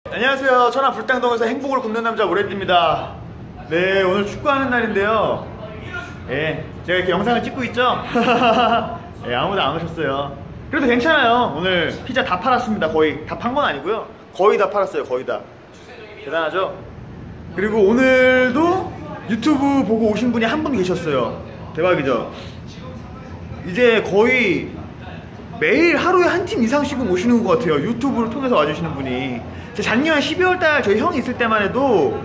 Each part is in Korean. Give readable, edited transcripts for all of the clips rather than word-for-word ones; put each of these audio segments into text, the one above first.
안녕하세요. 천안 불당동에서 행복을 굽는 남자 오렌지입니다. 네, 오늘 축구하는 날인데요. 예, 제가 이렇게 영상을 찍고 있죠? 예, 아무도 안 오셨어요. 그래도 괜찮아요. 오늘 피자 다 팔았습니다. 거의 다 판 건 아니고요. 거의 다 팔았어요. 거의 다. 대단하죠? 그리고 오늘도 유튜브 보고 오신 분이 한 분 계셨어요. 대박이죠? 이제 거의 매일 하루에 한 팀 이상씩은 오시는 것 같아요. 유튜브를 통해서 와주시는 분이. 작년 12월달 저희 형이 있을 때만 해도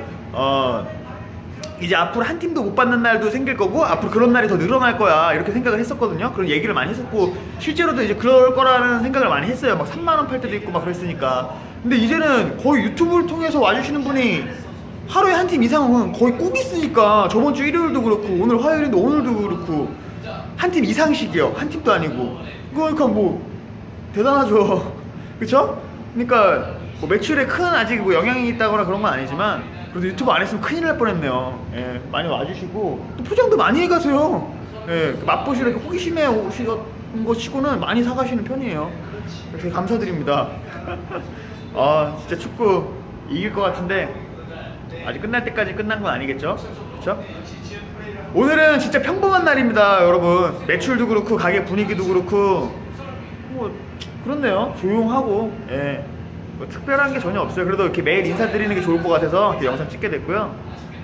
이제 앞으로 한 팀도 못 받는 날도 생길 거고 앞으로 그런 날이 더 늘어날 거야 이렇게 생각을 했었거든요. 그런 얘기를 많이 했었고 실제로도 이제 그럴 거라는 생각을 많이 했어요. 막 3만원 팔 때도 있고 막 그랬으니까. 근데 이제는 거의 유튜브를 통해서 와주시는 분이 하루에 한 팀 이상은 거의 꼭 있으니까, 저번 주 일요일도 그렇고 오늘 화요일인데 오늘도 그렇고 한 팀 이상씩이요. 한 팀도 아니고. 그러니까 뭐 대단하죠. 그쵸? 그러니까 뭐 매출에 큰 아직 뭐 영향이 있다거나 그런 건 아니지만 그래도 유튜브 안 했으면 큰일 날 뻔했네요. 예, 많이 와주시고 또 포장도 많이 해가세요. 예, 맛보시러 이렇게 호기심에 오시는 거 치고는 많이 사가시는 편이에요. 그래서 감사드립니다. 아, 진짜 축구 이길 것 같은데 아직 끝날 때까지 끝난 건 아니겠죠? 그쵸? 오늘은 진짜 평범한 날입니다, 여러분. 매출도 그렇고 가게 분위기도 그렇고 뭐 그렇네요. 조용하고, 예, 뭐 특별한 게 전혀 없어요. 그래도 이렇게 매일 인사드리는 게 좋을 것 같아서 이렇게 영상 찍게 됐고요.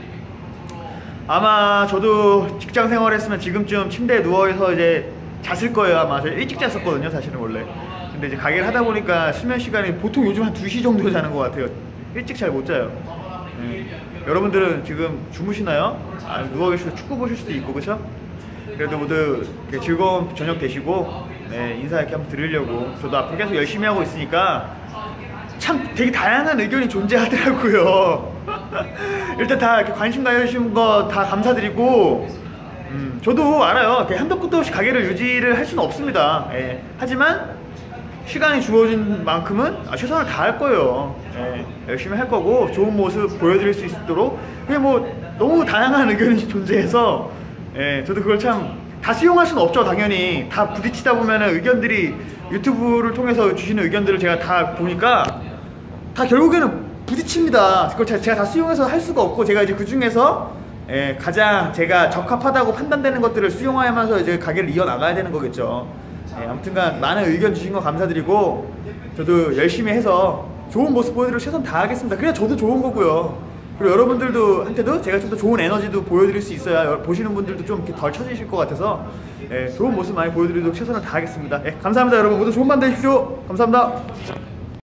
아마 저도 직장 생활했으면 지금쯤 침대에 누워서 이제 잤을 거예요. 아마 저 일찍 잤었거든요, 사실은 원래. 근데 이제 가게를 하다 보니까 수면 시간이 보통 요즘 한 2시 정도 자는 것 같아요. 일찍 잘 못 자요. 여러분들은 지금 주무시나요? 아, 누워 계시고 축구 보실 수도 있고, 그쵸? 그래도 모두 즐거운 저녁 되시고, 네, 인사 이렇게 한번 드리려고. 저도 앞으로 계속 열심히 하고 있으니까 참 되게 다양한 의견이 존재하더라고요. 일단 다 이렇게 관심 가져주신 거 다 감사드리고, 저도 알아요. 한도 끝도 없이 가게를 유지를 할 수는 없습니다. 예. 하지만 시간이 주어진 만큼은 최선을 다할 거예요. 예, 열심히 할 거고 좋은 모습 보여드릴 수 있도록. 그게 뭐 너무 다양한 의견이 존재해서, 예, 저도 그걸 참 다 수용할 수는 없죠. 당연히 다 부딪히다 보면은 의견들이, 유튜브를 통해서 주시는 의견들을 제가 다 보니까 다 결국에는 부딪힙니다. 그걸 제가 다 수용해서 할 수가 없고, 제가 이제 그 중에서, 예, 가장 제가 적합하다고 판단되는 것들을 수용하면서 이제 가게를 이어나가야 되는 거겠죠. 예, 아무튼간 많은 의견 주신 거 감사드리고 저도 열심히 해서 좋은 모습 보여드리고 최선 다하겠습니다. 그래야 저도 좋은 거고요. 그리고 여러분들도 한테도 제가 좀 더 좋은 에너지도 보여드릴 수 있어야 보시는 분들도 좀 덜 처지실 것 같아서, 예, 좋은 모습 많이 보여드리도록 최선을 다하겠습니다. 예, 감사합니다. 여러분 모두 좋은 밤 되십시오. 감사합니다.